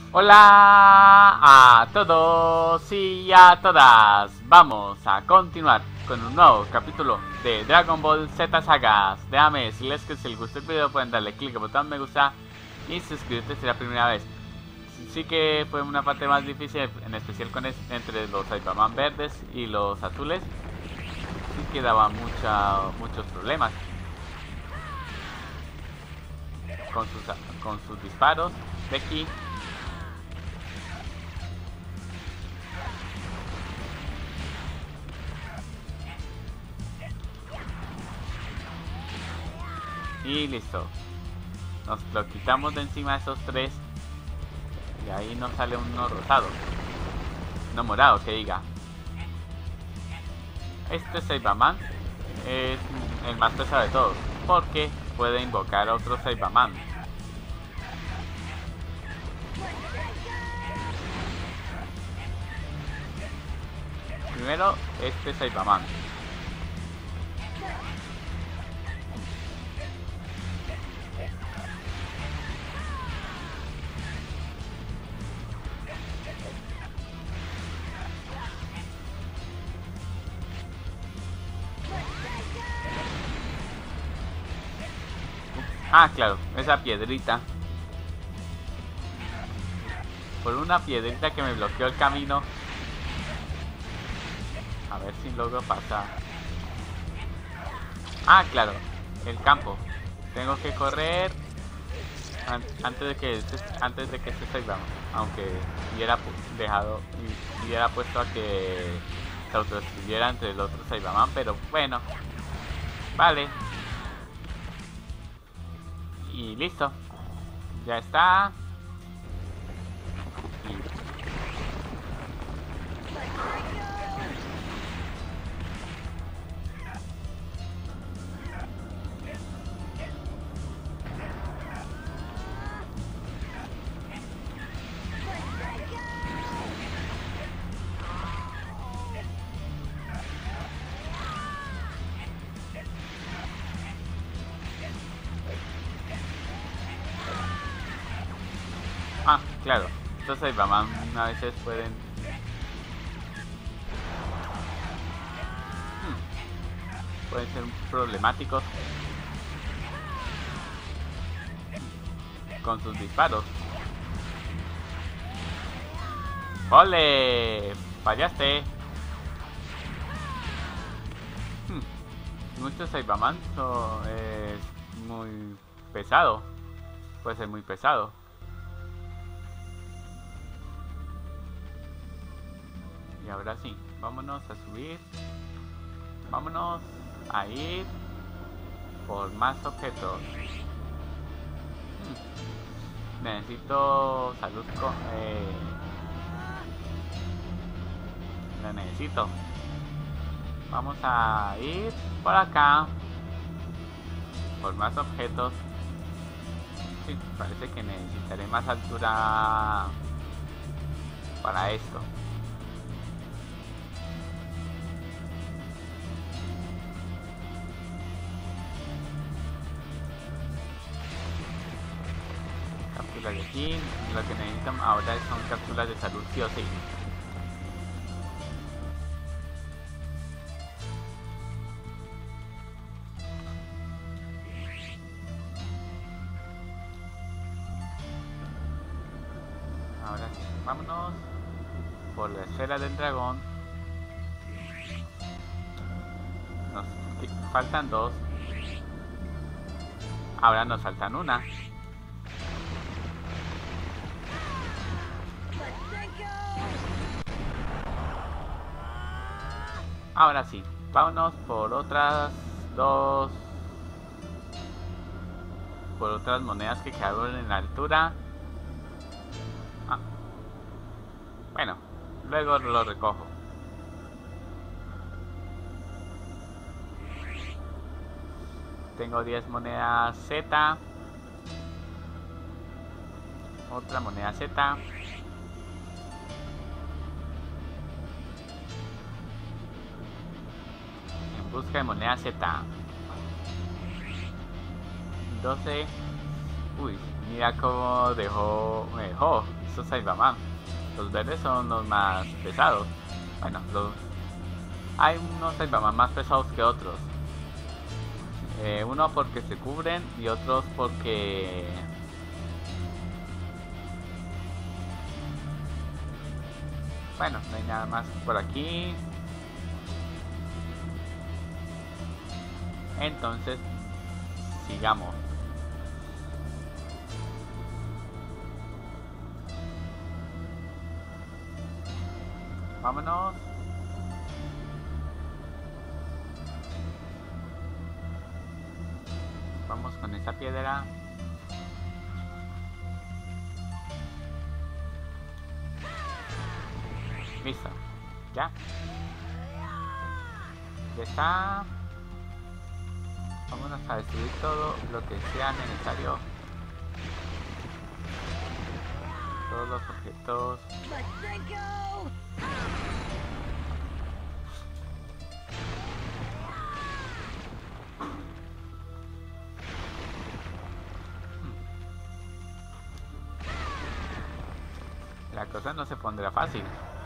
Hola a todos y a todas. Vamos a continuar con un nuevo capítulo de Dragon Ball Z Sagas. Déjame decirles que si les gustó el video pueden darle clic al botón me gusta y suscribirte si es la primera vez. Sí que fue una parte más difícil, en especial con entre los Saibaman verdes y los azules. Sí que daba muchos problemas con sus disparos. Becky. Y listo. Nos lo quitamos de encima de esos tres. Y ahí nos sale uno rosado. No morado, que diga. Este Saibaman es el más pesado de todos, porque puede invocar a otro Saibaman. Primero, este Saibaman. Ah, claro, esa piedrita. Por una piedrita que me bloqueó el camino. A ver si logro pasar. Ah, claro, el campo. Tengo que correr antes de que se salga. Aunque hubiera dejado y hubiera puesto a que se autodestruyera entre el otro Saibaman, pero bueno. Vale. Y listo. Ya está. Ah, claro. Estos Saibaman a veces pueden... pueden ser problemáticos con sus disparos. ¡Ole! ¡Fallaste! Muchos Saibaman es muy pesado. Puede ser muy pesado. Y ahora sí, vámonos a subir. Vámonos a ir por más objetos. Necesito salud la necesito. Vamos a ir por acá por más objetos. Sí, parece que necesitaré más altura para esto. Cápsulas de aquí. Lo que necesitan ahora son cápsulas de salud sí o sí. Ahora sí, vámonos por la esfera del dragón. Nos faltan dos. Ahora nos faltan una. Ahora sí, vámonos por otras dos. Por otras monedas que quedaron en la altura. Bueno, luego lo recojo. Tengo 10 monedas Z. Otra moneda Z. En busca de moneda Z. 12. Uy, mira cómo me dejó Esos Saibaman. Los verdes son los más pesados. Bueno, hay unos Saibaman más pesados que otros. Uno porque se cubren y otros porque... Bueno, no hay nada más por aquí. Entonces, sigamos. Vámonos. Vamos con esa piedra. Listo. Ya. Ya está. Vámonos a destruir todo lo que sea necesario. Todos los objetos. La cosa no se pondrá fácil.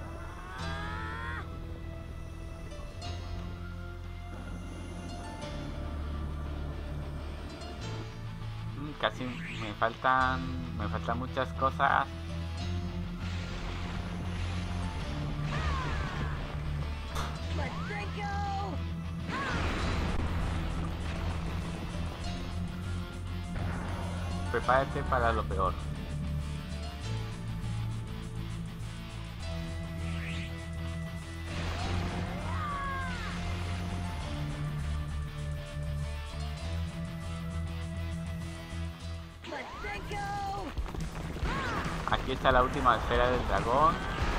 Casi me faltan muchas cosas. Prepárate para lo peor. Aquí está la última esfera del dragón.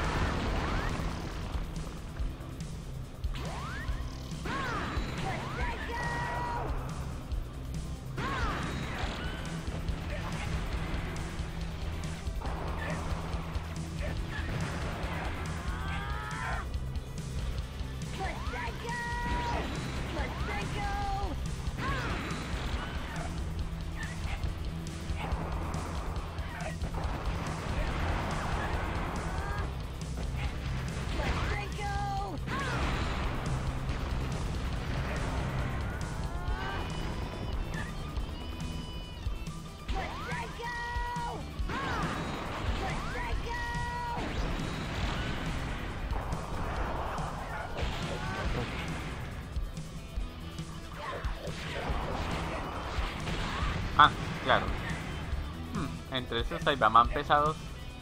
Ah, claro. Entre esos Saibaman pesados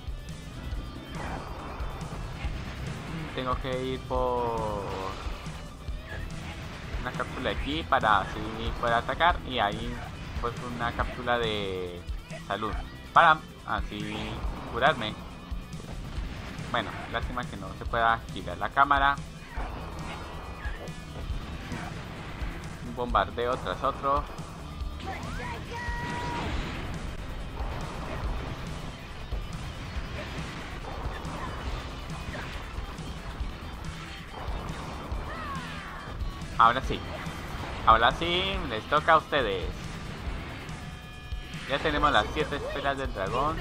tengo que ir por una cápsula aquí para así poder atacar, y ahí pues una cápsula de salud para así curarme. Bueno, lástima que no se pueda girar la cámara. Un bombardeo tras otro. Ahora sí, les toca a ustedes. Ya tenemos las 7 esferas del dragón.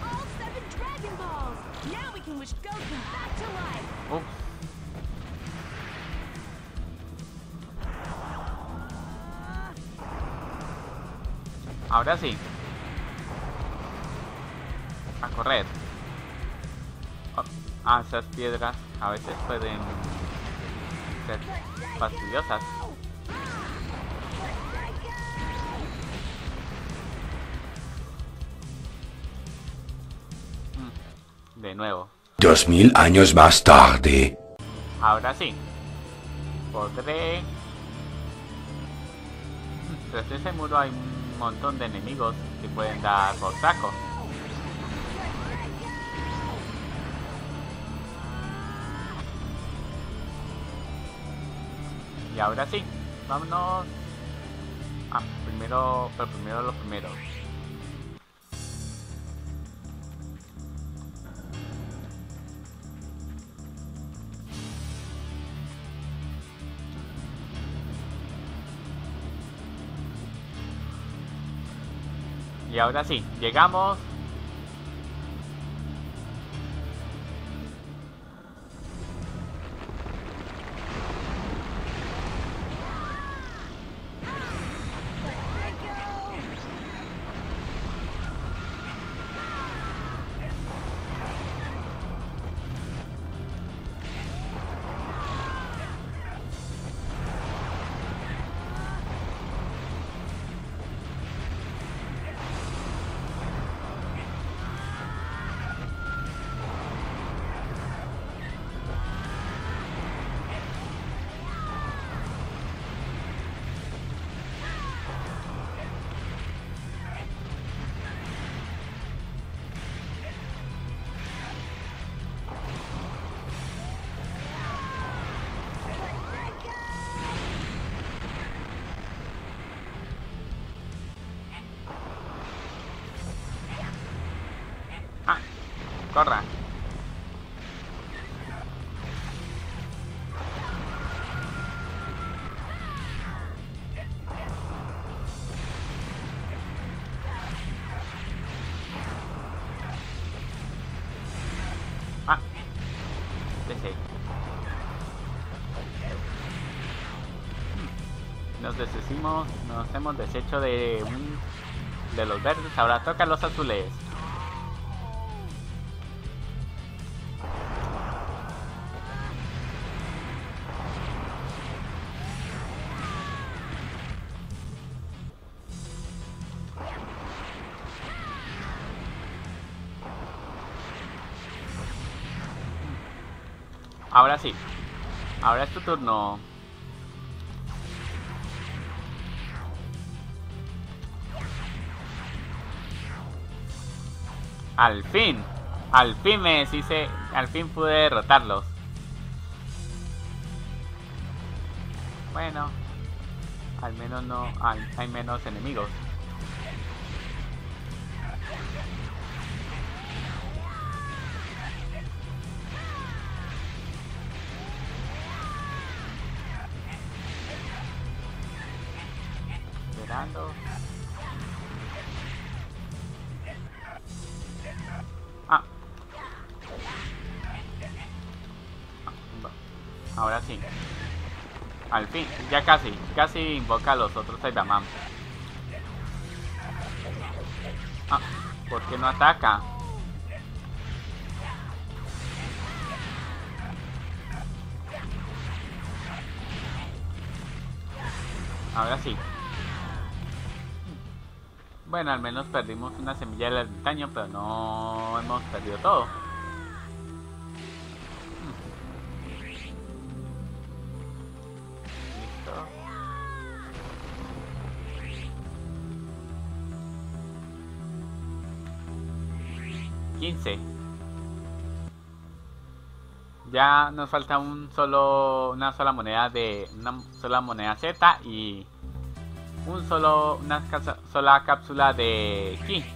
Ups. Ahora sí. A correr. Esas piedras a veces pueden ser fastidiosas. De nuevo. 2000 años más tarde. Ahora sí. Podré... Tras ese muro hay un montón de enemigos que pueden dar por saco. Y ahora sí, vámonos. Primero lo primero. Y ahora sí, llegamos. Corra. Ah, DC. Nos hemos deshecho de los verdes. Ahora toca los azules. Ahora sí. Ahora es tu turno. Al fin me deshice, al fin pude derrotarlos. Bueno, al menos no hay menos enemigos. Esperando. Ahora sí. Al fin, ya casi invoca a los otros Saibaman. ¿Por qué no ataca? Ahora sí. Bueno, al menos perdimos una semilla del ermitaño, pero no hemos perdido todo. Listo. $15. Ya nos falta una sola moneda Z y una sola cápsula de ki.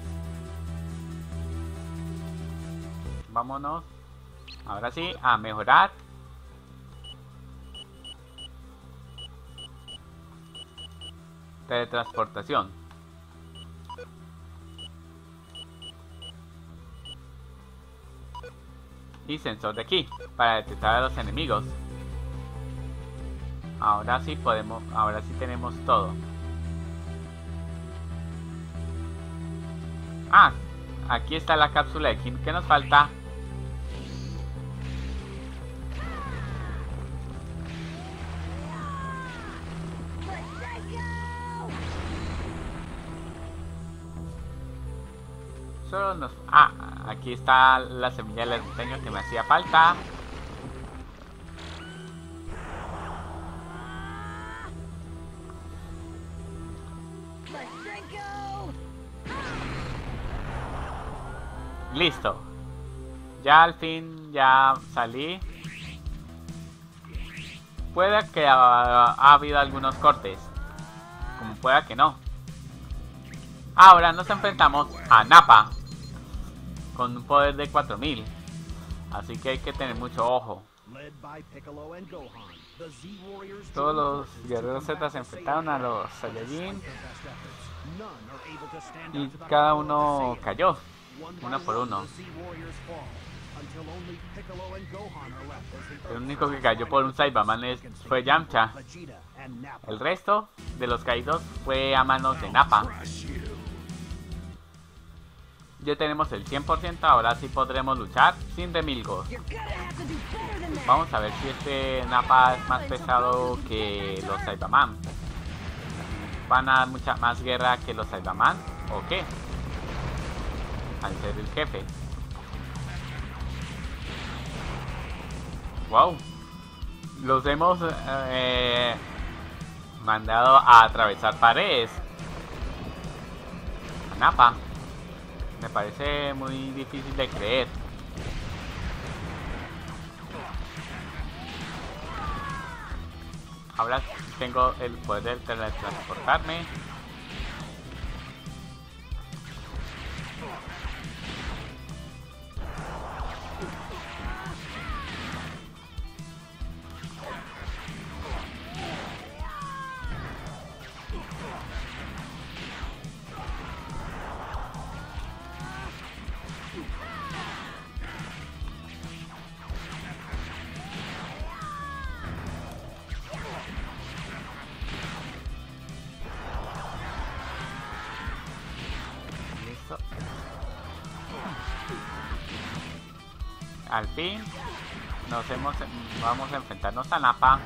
Vámonos. Ahora sí, a mejorar. Teletransportación. Y sensor de ki para detectar a los enemigos. Ahora sí tenemos todo. Aquí está la cápsula de ki. ¿Qué nos falta? Aquí está la semilla del ermitaño que me hacía falta. Listo. Ya al fin ya salí. Puede que ha habido algunos cortes, como pueda que no. Ahora nos enfrentamos a Nappa con un poder de 4000, así que hay que tener mucho ojo. Todos los guerreros Z se enfrentaron a los Saiyajin y cada uno cayó, uno por uno. El único que cayó por un Saibaman fue Yamcha. El resto de los caídos fue a manos de Nappa. Ya tenemos el 100%, ahora sí podremos luchar sin remilgos. Vamos a ver si este Nappa es más pesado que los Saibaman. ¿Van a dar mucha más guerra que los Saibaman o qué? Al ser el jefe. Wow. Los hemos mandado a atravesar paredes. A Nappa. Me parece muy difícil de creer. Ahora tengo el poder de teletransportarme. Al fin vamos a enfrentarnos a Nappa.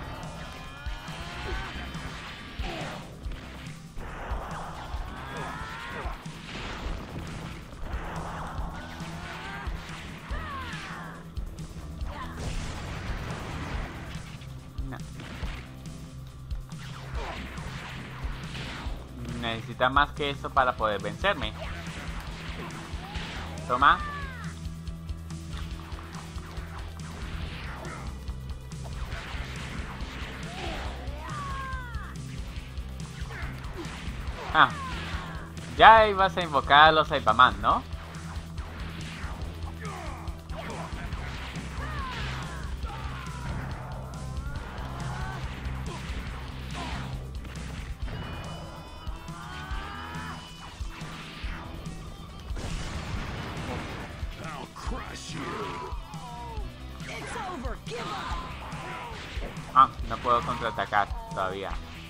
No. Necesita más que eso para poder vencerme. Toma. Ah, ya ibas a invocar a los Saibaman, ¿no? Ah, no puedo contraatacar todavía.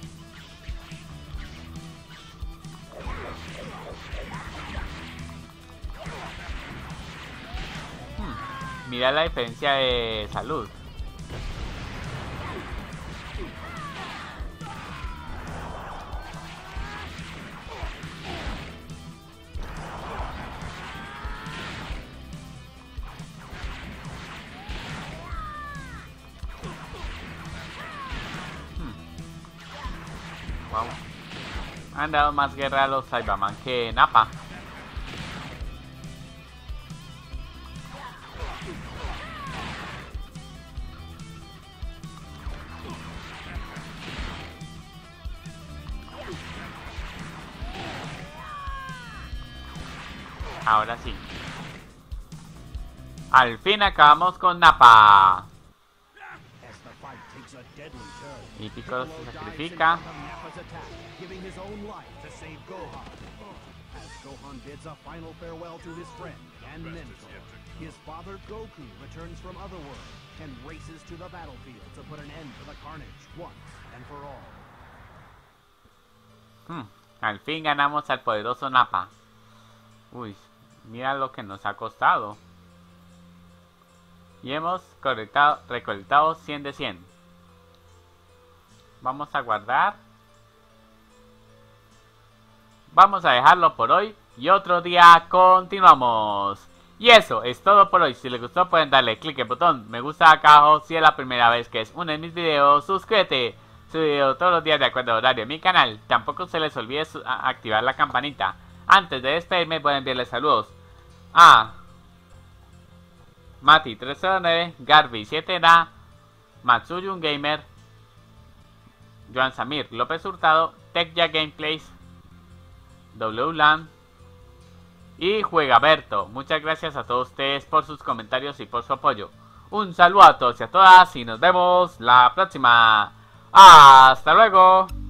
Mira la diferencia de salud. Wow. Han dado más guerra a los Saibaman que Nappa. Ahora sí. Al fin acabamos con Nappa. Y Piccolo se sacrifica. Al fin ganamos al poderoso Nappa. Uy, mira lo que nos ha costado. Y hemos recolectado 100 de 100. Vamos a guardar. Vamos a dejarlo por hoy. Y otro día continuamos. Y eso es todo por hoy. Si les gustó pueden darle clic al botón me gusta acá abajo. Si es la primera vez que es uno de mis videos, suscríbete. Subo video todos los días de acuerdo al horario en mi canal. Tampoco se les olvide activar la campanita. Antes de despedirme voy a enviarles saludos a Mati309, Garby7Da, Matsuyun Gamer, Joan Samir López Hurtado, Tekya Gameplays, WLAN y Juegaberto. Muchas gracias a todos ustedes por sus comentarios y por su apoyo. Un saludo a todos y a todas y nos vemos la próxima. ¡Hasta luego!